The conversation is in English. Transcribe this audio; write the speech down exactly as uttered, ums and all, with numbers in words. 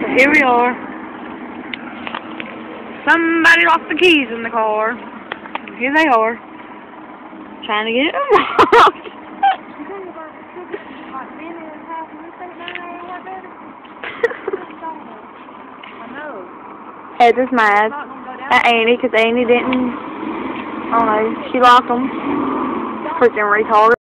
So here we are. Somebody lost the keys in the car. Here they are. Trying to get it unlocked. Heather's mad at Annie because Annie didn't, I don't know, she locked them. Freaking retard.